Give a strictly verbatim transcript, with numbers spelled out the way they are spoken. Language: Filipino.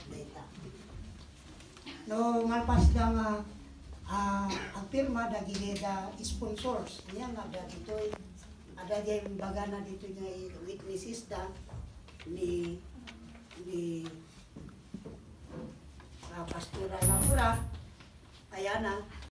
data. No, malpas da nga uh, ang firma da gineda sponsors. Niya nga da dito'y ada di baga na dito nga witnesses da ni ni uh, Pastora Laura. Ayan na.